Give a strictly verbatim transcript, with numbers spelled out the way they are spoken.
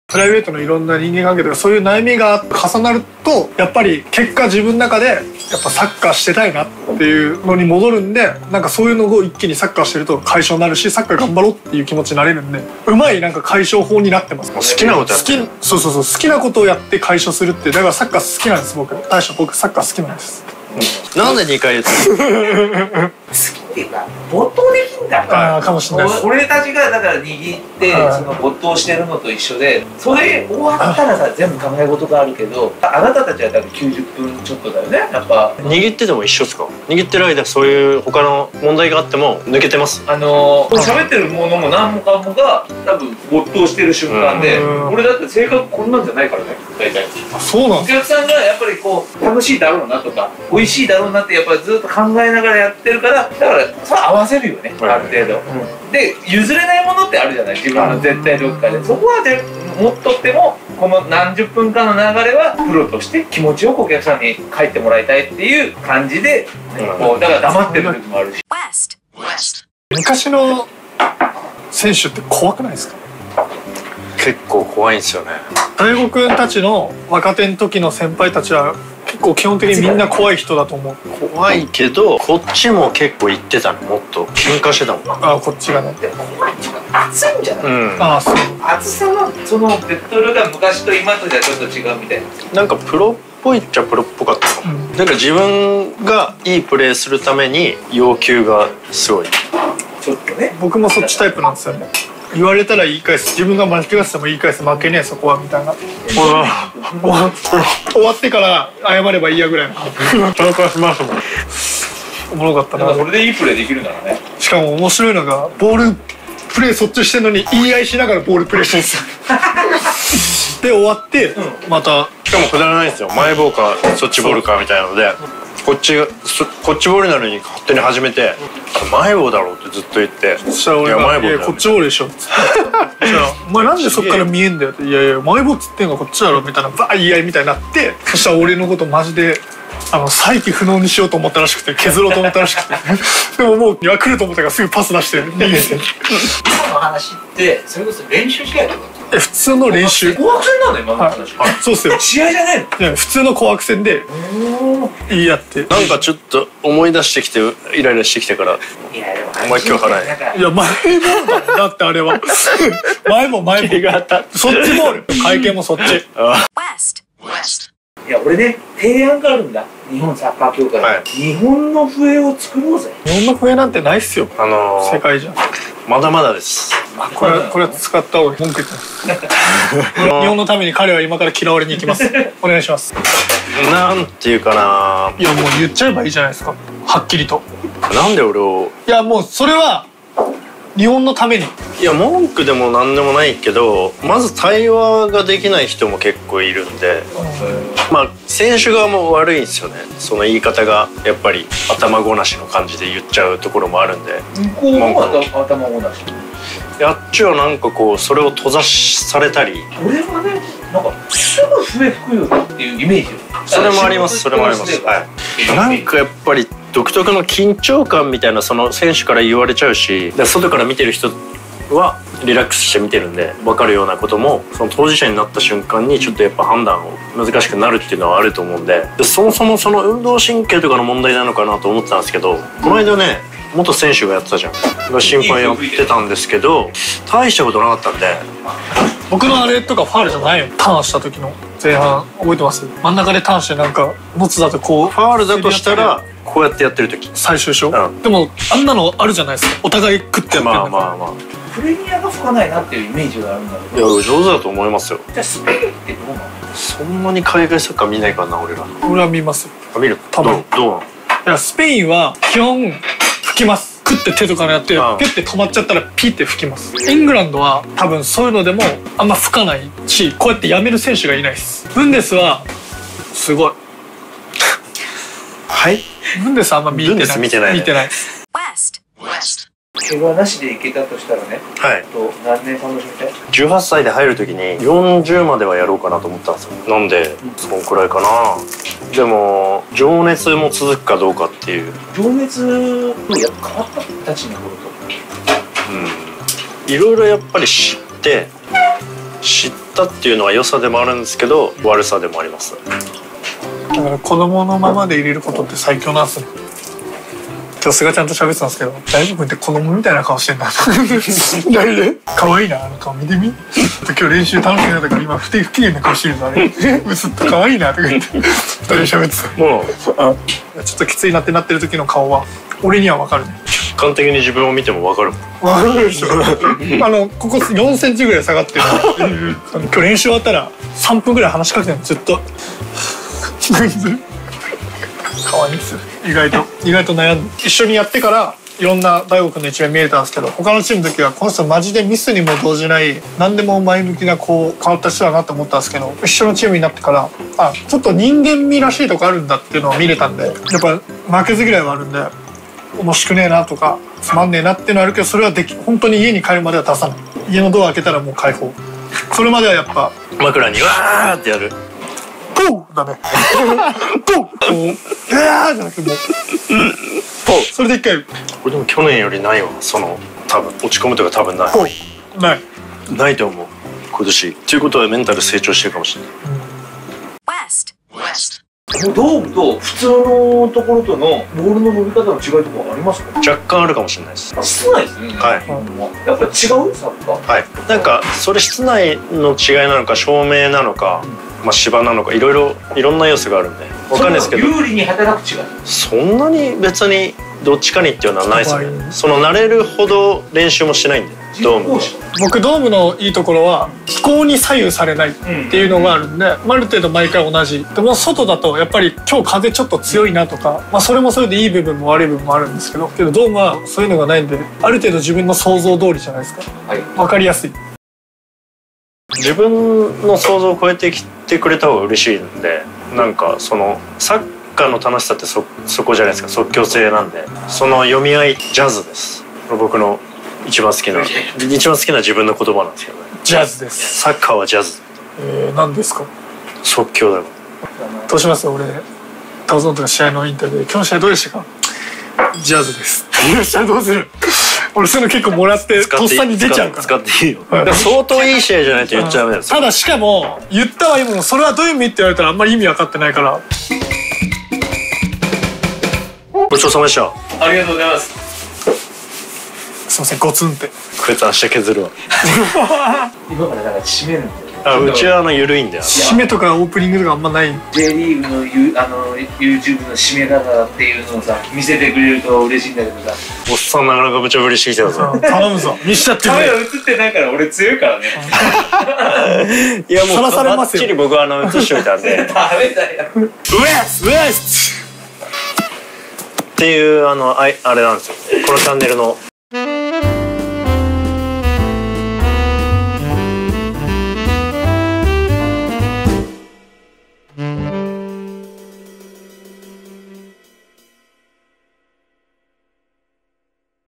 プライベートのいろんな人間関係とかそういう悩みが重なるとやっぱり結果自分の中でやっぱサッカーしてたいなっていうのに戻るんで、なんかそういうのを一気にサッカーしてると解消になるし、サッカー頑張ろうっていう気持ちになれるんで、うまいなんか解消法になってます。 好きなことやってる。 そうそうそう、好きなことをやって解消するって、だからサッカー好きなんです。僕大将僕サッカー好きなんです。 なんでにかい言ったの？ 好きっていうか没頭できんだから。 ああかもしれないです。 俺たちがだから握ってその没頭してるのと一緒で、それ終わったらさ全部考え事があるけど、あなたたちは多分きゅうじゅっぷんちょっとだよね。やっぱ握ってても一緒ですか？握ってる間そういう他の問題があっても抜けてます。 あのー、喋ってるものも何もかもが多分没頭してる瞬間で、俺だって性格こんなんじゃないからね大体。 あ、そうなんお客さんがやっぱりこう楽しいだろうなとか美味しいだろうなってやっぱりずっと考えながらやってるから、だからそれ合わせるよね、ある程度、うん、で譲れないものってあるじゃない、自分の絶対どっかで。そこはで持っとってもこの何十分間の流れはプロとして気持ちよくお客さんに帰ってもらいたいっていう感じで、こうだから黙ってる時もあるし。 昔の選手って怖くないですか？ 結構怖いんですよね。 大悟くんたちの若手の時の先輩たちは結構基本的にみんな怖い人だと思う。 怖いけどこっちも結構言ってたの。もっと喧嘩してたもん。 ああこっちがね。 でも怖いっていうか熱いんじゃない？うん、 ああそう。 熱さのそのベクトルが昔と今とじゃちょっと違うみたいな。 なんかプロっぽいっちゃプロっぽかったの、うん、だから自分がいいプレーするために要求がすごい。 ちょっとね。 僕もそっちタイプなんですよね。言われたら言い返す、自分が間違ってても言い返す、負けねえそこはみたいな。終わってから謝ればいいやぐらいの。 紹介しますもん。 おもろかったな。 それでいいプレーできるならね。 しかも面白いのがボールプレーそっちしてるのに言い合いしながらボールプレーしてるんですよ。で終わってまた、 しかもくだらないんですよ。前ボールかそっちボールかみたいなので、こっちがこっちボールなのに勝手に始めて前ボールだろうってずっと言って、 そしたら俺が「いやこっちボールでしょ」っつって「じゃあお前なんでそっから見えんだよ」って「いやいや前ボールっつってんのこっちだろ」みたいなバー言い合いみたいになって、そしたら俺のことマジであの再起不能にしようと思ったらしくて、削ろうと思ったらしくてでももう来ると思ったからすぐパス出して逃げて。 今の話ってそれこそ練習試合とかえ普通の練習。 紅白戦なの今の話。 はい、そうっすよ。 試合じゃないの？ いや普通の紅白戦で言い合って。 なんかちょっと思い出してきてイライラしてきたから。 いやでもお前今日払え。 いや前ボールだもんだってあれは。前も前も。そっちボール。会見もそっち。 いや俺ね提案があるんだ、日本サッカー協会、はい、日本の笛を作ろうぜ。 日本の笛なんてないっすよ、 あのー、 世界じゃ。 まだまだです。 これこれ使った方が文句言ってます日本のために彼は今から嫌われに行きます。お願いします。 なんていうかな、 いやもう言っちゃえばいいじゃないですか、はっきりと。 なんで俺を。いやもうそれは日本のために。 いや文句でもなんでもないけど、まず対話ができない人も結構いるんで、まあ選手側も悪いんですよね。その言い方がやっぱり頭ごなしの感じで言っちゃうところもあるんで。 向こうも頭ごなし。 やっちはなんかこうそれを閉ざされたり。 俺はねなんかすぐ笛吹くよっていうイメージ。 それもあります、それもあります。はい。なんかやっぱり独特の緊張感みたいな、その選手から言われちゃうし、外から見てる人はリラックスして見てるんで分かるようなことも、その当事者になった瞬間にちょっとやっぱ判断を難しくなるっていうのはあると思うんで、でそもそもその運動神経とかの問題なのかなと思ってたんですけど、この間ね元選手がやってたじゃんが審判やってたんですけど、大したことなかったんで。 僕のあれとかファールじゃないよ。ターンした時の前半覚えてます？真ん中でターンしてなんか持つだとこうファールだとしたらこうやってやってる時最終章、うん、でもあんなのあるじゃないですか、お互い食ってやってるんだから。まあまあまあプレミアが吹かないなっていうイメージがあるんだけど。いや上手だと思いますよ。 じゃあスペインってどうなの？ そんなに海外サッカー見ないかな俺ら。 俺は見ますよ。 あ見る？ 多分どうどうなの？ いやスペインは基本吹きます。食って手とかやってピュッて止まっちゃったらピッて吹きます。イングランドは多分そういうのでもあんま吹かないし、こうやってやめる選手がいないです。ブンデスはすごいはい。 ブンデスあんま見てない。 ブンデス見てない、ね、 見てないです。 怪我なしでいけたとしたらね、 はい、 と何年楽しみたい？ じゅうはっさいで入る時によんじゅうまではやろうかなと思ったんですよ。なんでそのくらいかな。でも情熱も続くかどうかっていう。 情熱のやっぱ変わったたちの頃と、 うん、いろいろやっぱり知って知ったったっていうのは良さでもあるんですけど悪さでもあります。 だから子供のままで入れることって最強なんすね。今日すがちゃんと喋ってたんですけど、大丈夫って子供みたいな顔してんだ。誰で可愛いな、あの顔見てみ。今日練習楽しみだったから今不不機嫌な顔してるぞあれ。うすっと可愛いなとか言って二人で喋ってた。もうあちょっときついなってなってる時の顔は俺には分かるね。 客観的に自分を見ても分かる。 分かるでしょ。あのここよんセンチぐらい下がってる。今日練習終わったらさんぷんぐらい話しかけてるのずっと。可愛いんですよ。意外と意外と悩んで一緒にやってからいろんな大悟くんの一面見れたんですけど、他のチームの時はこの人マジでミスにも動じない何でも前向きなこう変わった人だなと思ったんですけど、一緒のチームになってからあちょっと人間味らしいとこあるんだっていうのを見れたんで、やっぱ負けず嫌いはあるんで面白くねえなとかつまんねえなっていうのはあるけど、それはでき本当に家に帰るまでは出さない。家のドア開けたらもう解放。それまではやっぱ枕にわーってやる。 ポーだね。ポーこううわーじゃなくてもうポー。それで一回これでも去年よりないわ。その多分落ち込むとか多分ない。 ポーないないと思う今年。っていうことはメンタル成長してるかもしれない。 ドームと普通のところとのボールの伸び方の違いとかありますか？ 若干あるかもしれないです。 室内ですね。 はい 。やっぱ違うサッカー。 はい。なんかそれ室内の違いなのか照明なのか、まあ芝なのかいろいろいろんな要素があるんでわかんないですけど。 有利に働く違い。 そんなに別にどっちかにっていうのはないですね。その慣れるほど練習もしてないんで。ドーム。 僕ドームのいいところは気候に左右されないっていうのがあるんで、ある程度毎回同じ。でも外だとやっぱり今日風ちょっと強いなとか、まあそれもそれでいい部分も悪い部分もあるんですけど、けどドームはそういうのがないんで、ある程度自分の想像通りじゃないですか。はい。わかりやすい。 自分の想像を超えてきてくれた方が嬉しいんで、なんかそのサッカーの楽しさって そ, そこじゃないですか。即興性なんで、その読み合いジャズです。僕の一番好きな一番好きな自分の言葉なんですけどね。 ジャズです。 サッカーはジャズ。 えー、何ですか？ 即興だよ。 どうします？俺タオゾンとか試合のインタビューで今日の試合どうでしたか？ジャズです。よっしゃどうする？俺そういうの結構もらってとっさに出ちゃうから。 使っていいよ。相当いい試合じゃないと言っちゃうね。 ただしかも言ったはいいものそれはどういう意味って言われたらあんまり意味分かってないから。 ごちそうさまでした。 ありがとうございます。 すいませんゴツンって。 こいつ明日削るわ。 今からなんか締めるんだよ。 あ、うちはあの緩いんだよ。 締めとかオープニングとかあんまない。 J リーグのユあの YouTube の締め方っていうのをさ見せてくれると嬉しいんだけどさ。 おっさんなかなか無茶ぶりしてきたぞ。 頼むぞ見しちゃってくれ。 カメラ映ってないから俺強いからね。 いやもうさらされますよ。 バッチリ僕はあの映しといたんで。 ダメだよ。 ウエスウエスっていうあのああれなんですよ。このチャンネルの